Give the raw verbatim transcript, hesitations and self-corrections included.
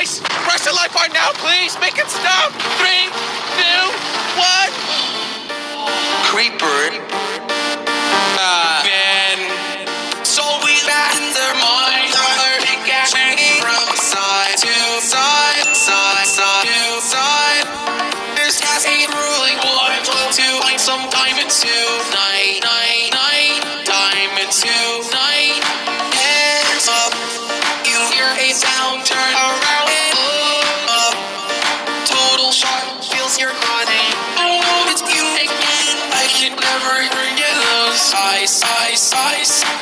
Guys, press the light bar now, please. Make it stop. Three, two, one. Creeper. Ah, man. So we back in their mind. Our pickaxe from side to side, side, side to side. There's gas a ruling one to find some diamond tonight, night, night, diamond tonight. Hands up, you hear a sound, turn around and up. Total shock feels your body. Oh, it's you again. I can never forget those eyes, eyes, eyes.